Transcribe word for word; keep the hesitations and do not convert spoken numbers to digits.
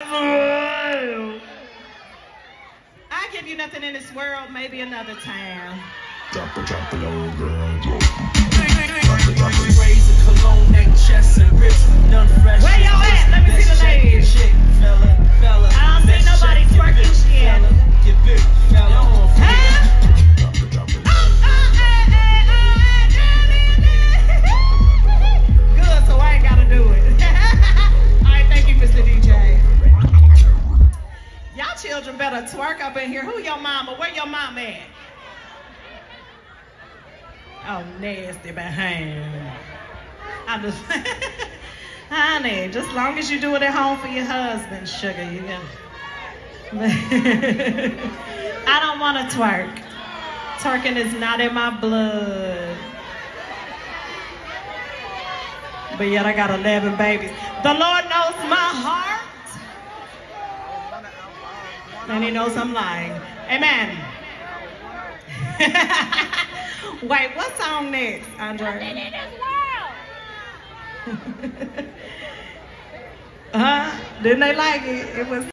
I give you nothing in this world, maybe another time. Drop it, drop it, old girl, drop it. Raise a cologne, neck, chest, and wrist. None fresh. Where y'all at? Let me see the ladies. Chick, fella, fella. I don't see nobody twerking yet. Get big, fella. Huh? Drop it, drop it. Good, so I ain't gotta do it. All right, thank you, Mister D J. Y'all children better twerk up in here. Who your mama? Where your mama at? Oh, nasty behind. I'm just, honey, just long as you do it at home for your husband, sugar, you can. I don't want to twerk. Twerking is not in my blood. But yet I got eleven babies. The Lord knows my heart. And he knows I'm lying. Amen. Wait, what song next, Andre? Nothing in this world. Huh? Didn't they like it? It was.